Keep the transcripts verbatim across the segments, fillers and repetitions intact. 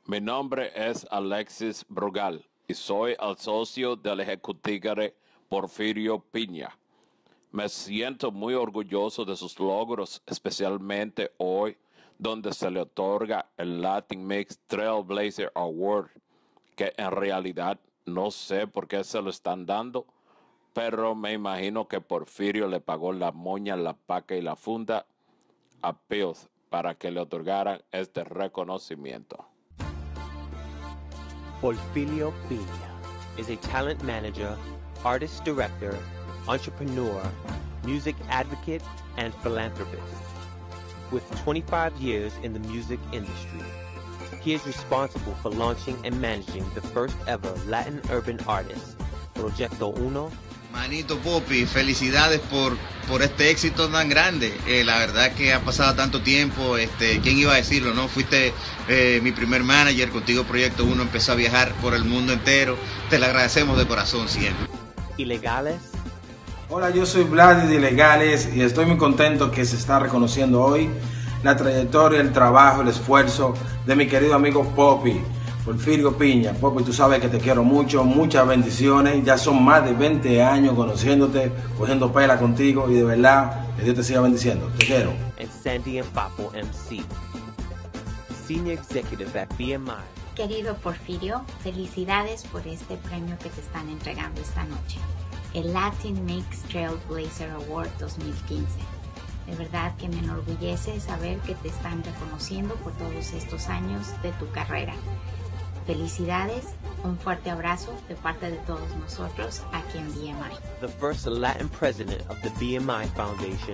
Mi nombre es Alexis Brugal y soy el socio del ejecutivo Porfirio Piña. Me siento muy orgulloso de sus logros, especialmente hoy, donde se le otorga el Latin Mix Trailblazer Award, que en realidad no sé por qué se lo están dando, pero me imagino que Porfirio le pagó la moña, la paca y la funda a Pills para que le otorgaran este reconocimiento. Porfirio Piña is a talent manager, artist director, entrepreneur, music advocate, and philanthropist. With twenty-five years in the music industry, he is responsible for launching and managing the first ever Latin urban artist, Proyecto Uno. Manito Popi, felicidades por, por este éxito tan grande. Eh, la verdad que ha pasado tanto tiempo, este, ¿quién iba a decirlo, no? Fuiste eh, mi primer manager, contigo Proyecto Uno empezó a viajar por el mundo entero. Te lo agradecemos de corazón siempre. Ilegales. Hola, yo soy Vladi de Ilegales y estoy muy contento que se está reconociendo hoy la trayectoria, el trabajo, el esfuerzo de mi querido amigo Popi, Porfirio Piña. Popi, tú sabes que te quiero mucho, muchas bendiciones. Ya son más de veinte años conociéndote, cogiendo pela contigo y de verdad que Dios te siga bendiciendo. Te quiero. And Sandy and Papo M C, Senior Executive at B M I. Querido Porfirio, felicidades por este premio que te están entregando esta noche, el Latin Mix Trailblazer Award dos mil quince. De verdad que me enorgullece saber que te están reconociendo por todos estos años de tu carrera. Felicidades, un fuerte abrazo de parte de todos nosotros aquí en B M I. The first Latin president of the B M I Foundation,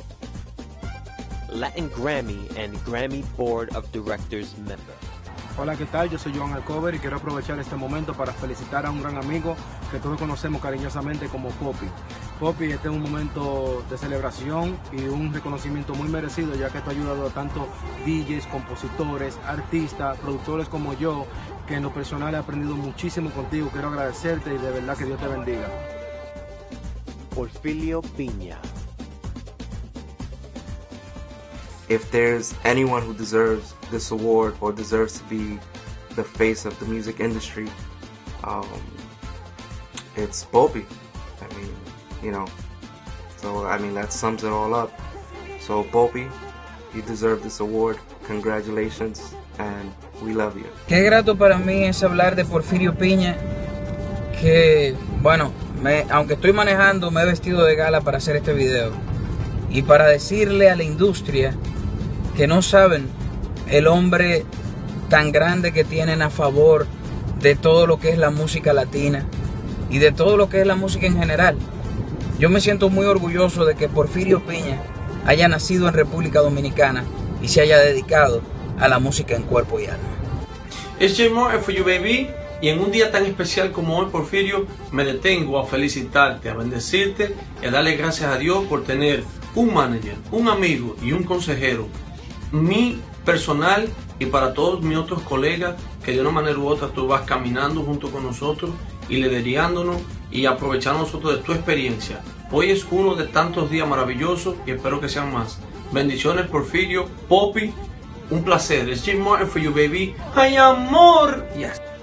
Latin Grammy and Grammy Board of Directors member. Hola, ¿qué tal? Yo soy Joan Alcover y quiero aprovechar este momento para felicitar a un gran amigo que todos conocemos cariñosamente como Popi. Popi, este es un momento de celebración y un reconocimiento muy merecido, ya que tú has ayudado a tantos D Js, compositores, artistas, productores como yo, que en lo personal he aprendido muchísimo contigo. Quiero agradecerte y de verdad que Dios te bendiga. Porfirio Piña. If there's anyone who deserves this award or deserves to be the face of the music industry, um, it's Popi. I mean, you know, so I mean that sums it all up. So Popi, you deserve this award. Congratulations, and we love you. Qué grato para mí es hablar de Porfirio Piña, que bueno, me, aunque estoy manejando, me he vestido de gala para hacer este video y para decirle a la industria que no saben el hombre tan grande que tienen a favor de todo lo que es la música latina y de todo lo que es la música en general. Yo me siento muy orgulloso de que Porfirio Piña haya nacido en República Dominicana y se haya dedicado a la música en cuerpo y alma. Es J More for You Baby, y en un día tan especial como hoy, Porfirio, me detengo a felicitarte, a bendecirte y a darle gracias a Dios por tener un manager, un amigo y un consejero, mi personal, y para todos mis otros colegas que de una manera u otra tú vas caminando junto con nosotros y liderándonos y aprovechando nosotros de tu experiencia. Hoy es uno de tantos días maravillosos y espero que sean más. Bendiciones, Porfirio, Popi, un placer. Es J Martin for You Baby. ¡Ay, amor! Yes.